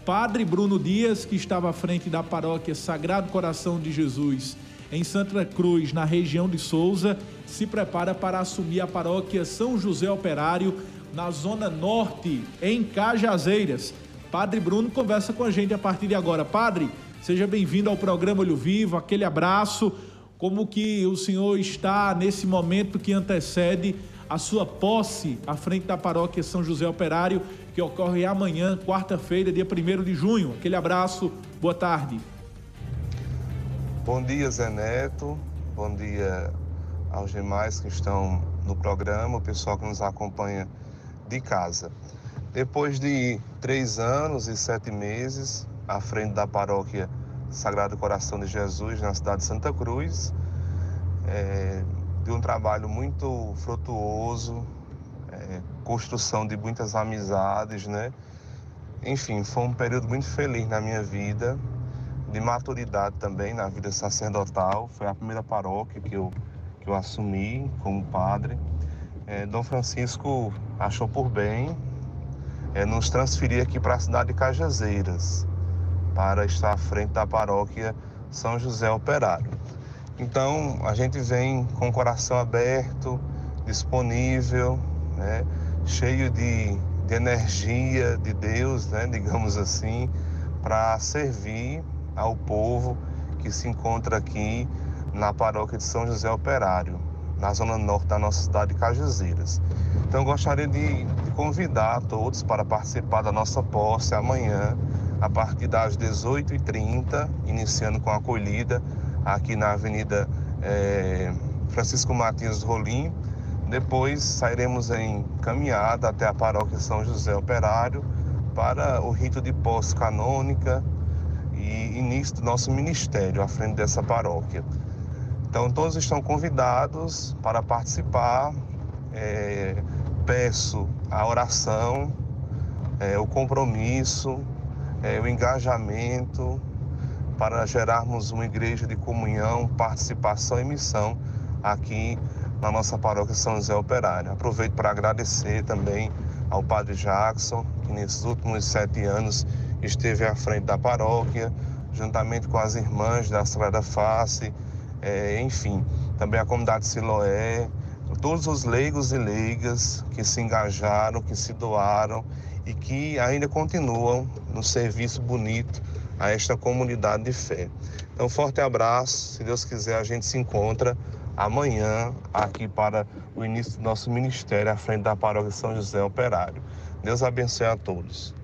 Padre Bruno Dias, que estava à frente da paróquia Sagrado Coração de Jesus em Santa Cruz, na região de Souza, se prepara para assumir a paróquia São José Operário, na Zona Norte, em Cajazeiras. Padre Bruno conversa com a gente a partir de agora. Padre, seja bem-vindo ao programa Olho Vivo, aquele abraço. Como que o senhor está nesse momento que antecede a sua posse à frente da paróquia São José Operário, que ocorre amanhã, quarta-feira, dia 1º de junho. Aquele abraço, boa tarde. Bom dia, Zé Neto. Bom dia aos demais que estão no programa, o pessoal que nos acompanha de casa. Depois de 3 anos e 7 meses à frente da paróquia Sagrado Coração de Jesus, na cidade de Santa Cruz, de um trabalho muito frutuoso, construção de muitas amizades, né? Enfim, foi um período muito feliz na minha vida, de maturidade também na vida sacerdotal. Foi a primeira paróquia que eu assumi como padre. Dom Francisco achou por bem nos transferir aqui para a cidade de Cajazeiras, para estar à frente da paróquia São José Operário. Então, a gente vem com o coração aberto, disponível, né, cheio de energia de Deus, né, digamos assim, para servir ao povo que se encontra aqui na paróquia de São José Operário, na zona norte da nossa cidade de Cajazeiras. Então, eu gostaria de convidar a todos para participar da nossa posse amanhã, a partir das 18h30, iniciando com a acolhida aqui na Avenida Francisco Martins Rolim. Depois sairemos em caminhada até a paróquia São José Operário para o rito de posse canônica e início do nosso ministério à frente dessa paróquia. Então, todos estão convidados para participar. Peço a oração, o compromisso, o engajamento para gerarmos uma igreja de comunhão, participação e missão aqui na nossa paróquia São José Operário. Aproveito para agradecer também ao Padre Jackson, que nesses últimos 7 anos esteve à frente da paróquia, juntamente com as irmãs da Sagrada Face, enfim, também a comunidade Siloé, todos os leigos e leigas que se engajaram, que se doaram e que ainda continuam no serviço bonito a esta comunidade de fé. Então, forte abraço. Se Deus quiser, a gente se encontra amanhã aqui para o início do nosso ministério à frente da paróquia São José Operário. Deus abençoe a todos.